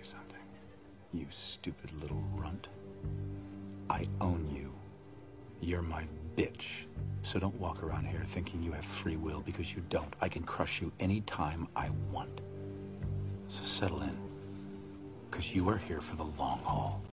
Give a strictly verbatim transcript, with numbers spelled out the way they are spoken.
something, you stupid little runt. I own you. You're my bitch. So don't walk around here thinking you have free will, because you don't. I can crush you anytime I want. So settle in, because you are here for the long haul.